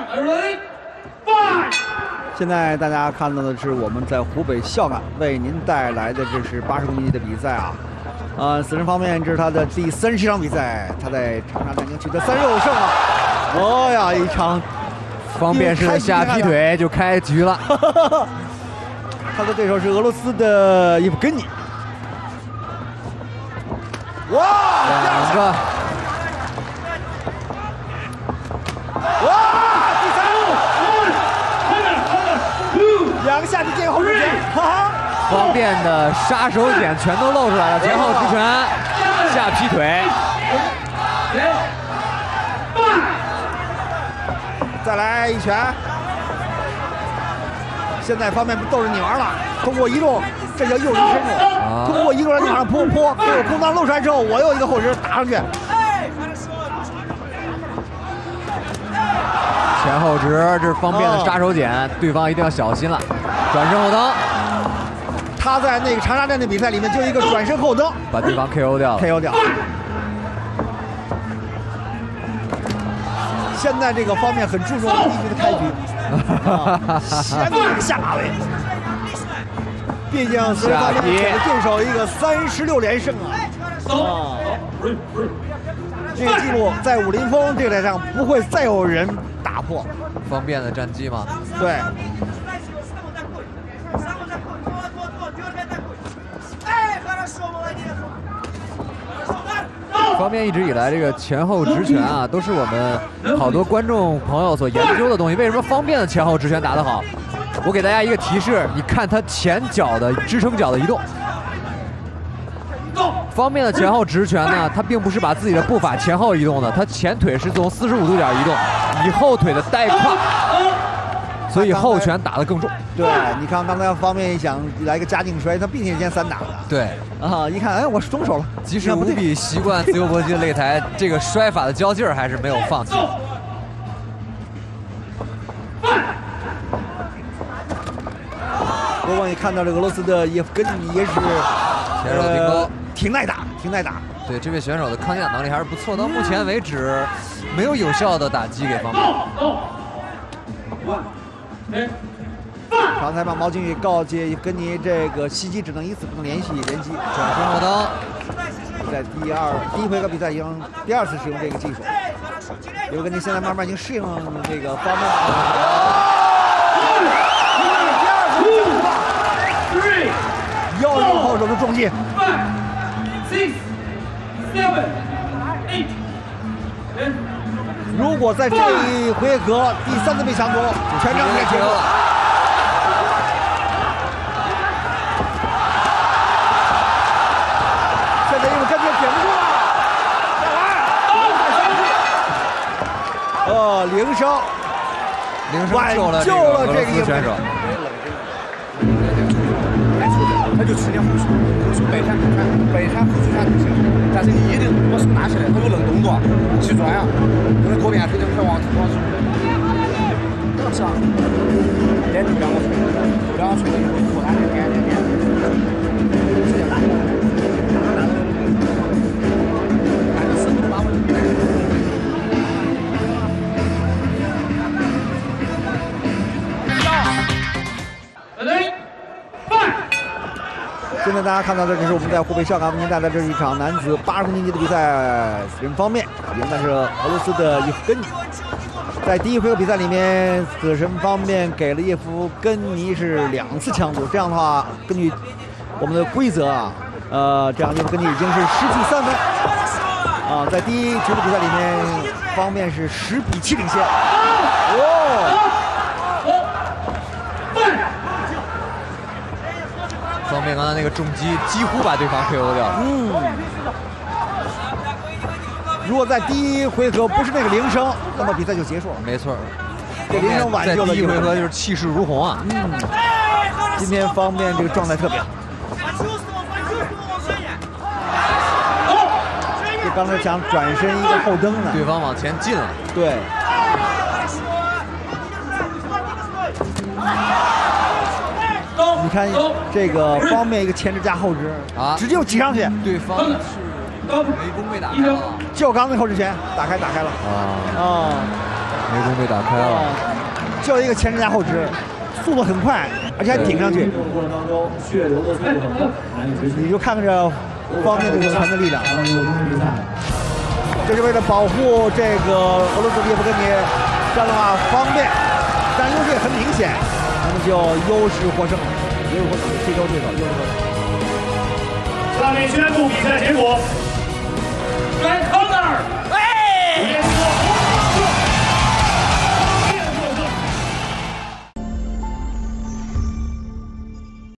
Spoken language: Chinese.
现在大家看到的是我们在湖北孝感为您带来的这是80公斤的比赛啊。死神方面这是他的第37场比赛，他在长沙已经取得36胜了。哦呀，一场方便式下劈腿就开局了。 他的对手是俄罗斯的伊夫根尼。哇， 两个。 哇，第三2个下劈见后直拳，哈哈。 方便的杀手锏全都露出来了，前后直拳，下劈腿， 再来一拳。现在方面斗着女儿了，通过移动，这叫诱人深入。通过移动让女儿扑，给我空当露出来之后，我又一个后直打上去。 前后直，这是方便的杀手锏，对方一定要小心了。转身后蹬。 他在那个长沙站的比赛里面就一个转身后蹬， 把对方 KO 掉了。 KO 掉。现在这个方面很注重第一局的开局，先下位。毕竟所以方面给了对手一个36连胜啊！这个记录在武林风这个台上不会再有人打破。 方便的战绩吗？ 对。 方便一直以来这个前后直拳啊，都是我们好多观众朋友所研究的东西。为什么方便的前后直拳打得好？我给大家一个提示，你看他前脚的支撑脚的移动。方便的前后直拳呢，他并不是把自己的步伐前后移动的，他前腿是从45度角移动，以后腿的带胯，所以后拳打得更重。 对，你看刚才方面想来一个夹颈摔，他并且先散打的。 对啊，一看，哎，我是松手了。 即使无比习惯自由搏击的擂台，这个摔法的交劲儿还是没有放弃。 不过你看到这俄罗斯的叶夫根尼也是前手挺高， 挺耐打，挺耐打。对， 这位选手的抗压能力还是不错，到目前为止没有有效的打击给方面。 刚才把毛巾宇告诫跟你这个袭击只能一次，不能连续连击。 转身后蹬， 在第一回合比赛已经第2次使用这个技术。有跟你现在慢慢已经适应这个方面。又用后手的重击。如果在这一回合第3次被抢夺，全场也结束了。现在因为根本顶不住了，铃声挽救了这个选手。 他就吃点后手背闪后手闪就行，但是你一定我手拿起来，他有冷动作，起转啊，可能左边腿就快往是吧？连住2个锤，2个锤以后突然点，直接打。 现在大家看到的这是我们在湖北孝感为您带来这一场男子80公斤级的比赛，死神方面赢的是俄罗斯的叶夫根尼。在第一回合比赛里面，死神方面给了叶夫根尼是2次抢夺，这样的话，根据我们的规则啊，这样叶夫根尼已经是10比3分啊，在第一局的比赛里面，方面是10比7领先。 方面刚才那个重击几乎把对方 KO 掉了。 如果在第一回合不是那个铃声，那么比赛就结束了。 没错， 这铃声挽救了。 在第一回合就是气势如虹啊。 今天方面这个状态特别好。就刚才想转身一个后蹬呢， 对方往前进了。 对。你看这个方面一个前直加后直啊，直接就挤上去。 对方是围攻被打开了， 就刚那后直拳打开了。 内功被打开了， 就一个前肢加后肢，速度很快，而且还顶上去。 过程当中，血流的速度很快， 你就看着方面这个拳的力量，就是为了保护这个俄罗斯叶夫根尼，这样的话方便，但优势也很明显，他们就优势获胜了，优势获胜，这周对手优势获胜。 下面宣布比赛结果，来看。